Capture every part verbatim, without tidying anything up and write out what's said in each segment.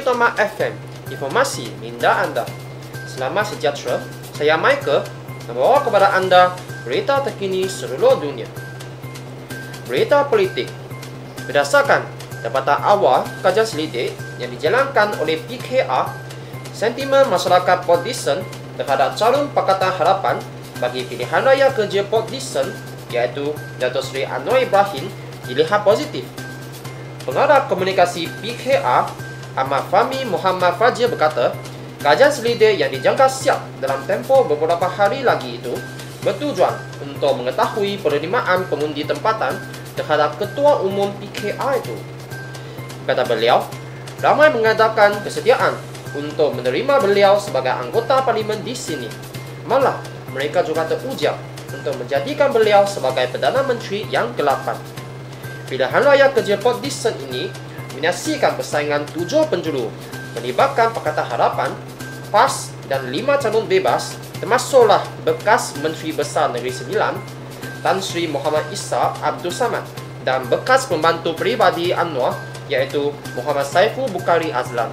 Unitama F M, informasi minda anda. Selamat sejahtera, saya Michael membawa kepada anda berita terkini seluruh dunia. Berita politik. Berdasarkan dapatan awal kajian selidik yang dijalankan oleh P K R, sentimen masyarakat Port Dickson terhadap calon Pakatan Harapan bagi pilihan raya kerja Port Dickson iaitu Datuk Seri Anwar Ibrahim dilihat positif. Pengarah komunikasi P K R, Ahmad Fahmi Muhammad Fajir berkata, kajian selidik yang dijangka siap dalam tempoh beberapa hari lagi itu bertujuan untuk mengetahui penerimaan pengundi tempatan terhadap Ketua Umum P K R itu. Kata beliau, ramai mengadakan kesediaan untuk menerima beliau sebagai anggota parlimen di sini. Malah, mereka juga teruja untuk menjadikan beliau sebagai Perdana Menteri yang ke-lapan. Pilihan raya kerja Port Dickson ini menyaksikan persaingan tujuh penjuru melibatkan Pakatan Harapan, P A S dan lima calon bebas, termasuklah bekas Menteri Besar Negeri Sembilan, Tan Sri Muhammad Isa Abdul Samad dan bekas pembantu peribadi Anwar iaitu Muhammad Saiful Bukhari Azlan.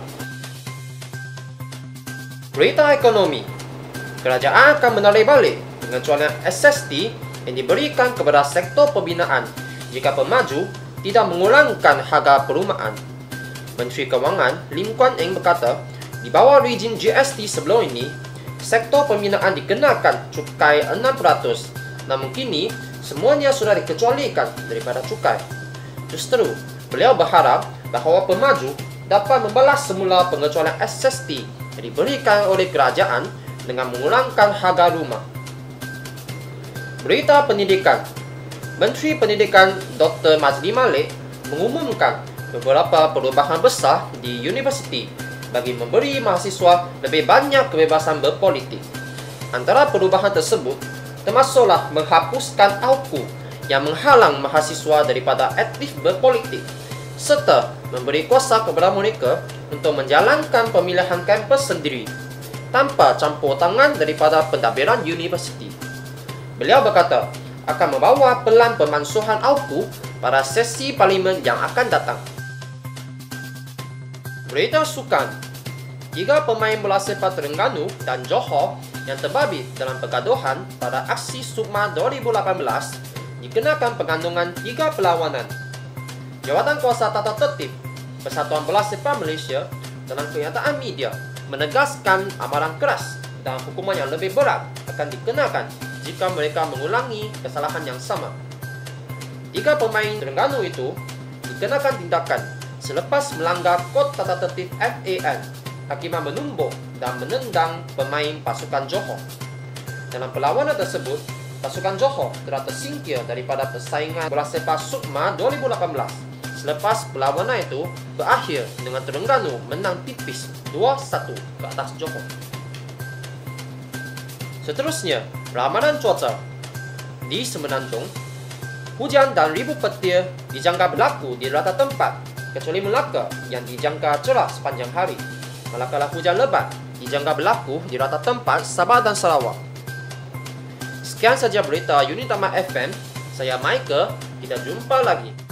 Berita ekonomi. Kerajaan akan menarik balik pengecualian S S T yang diberikan kepada sektor pembinaan jika pemaju tidak mengurangkan harga perumahan. Menteri Kewangan Lim Kuan Eng berkata, di bawah rejim G S T sebelum ini, sektor pembinaan dikenakan cukai enam peratus, namun kini semuanya sudah dikecualikan daripada cukai. Justru, beliau berharap bahawa pemaju dapat membalas semula pengecualian S S T yang diberikan oleh kerajaan dengan mengurangkan harga rumah. Berita pendidikan. Menteri Pendidikan Doktor Mazli Malik mengumumkan beberapa perubahan besar di universiti bagi memberi mahasiswa lebih banyak kebebasan berpolitik. Antara perubahan tersebut termasuklah menghapuskan A U K U yang menghalang mahasiswa daripada aktif berpolitik serta memberi kuasa kepada mereka untuk menjalankan pemilihan kampus sendiri tanpa campur tangan daripada pentadbiran universiti. Beliau berkata akan membawa pelan pemansuhan A U K U pada sesi parlimen yang akan datang. Berita sukan. Tiga pemain bola sepak Terengganu dan Johor yang terbabit dalam pergaduhan pada aksi Sukma dua ribu lapan belas dikenakan pengandungan tiga perlawanan. Jawatan Kuasa Tata Tertib Persatuan Bola Sepak Malaysia dalam kenyataan media menegaskan amaran keras dan hukuman yang lebih berat akan dikenakan jika mereka mengulangi kesalahan yang sama. Tiga pemain Terengganu itu dikenakan tindakan selepas melanggar kod tata tertib F A N akibat menumbuk dan menendang pemain pasukan Johor. Dalam perlawanan tersebut, pasukan Johor telah tersingkir daripada persaingan bola sepak Sukma dua ribu lapan belas selepas perlawanan itu berakhir dengan Terengganu menang tipis dua satu ke atas Johor. Seterusnya, ramalan cuaca. Di Semenanjung, hujan dan ribu petir dijangka berlaku di rata tempat kecuali Melaka yang dijangka cerah sepanjang hari. Manakala hujan lebat dijangka berlaku di rata tempat Sabah dan Sarawak. Sekian saja berita Unitama F M. Saya Michael. Kita jumpa lagi.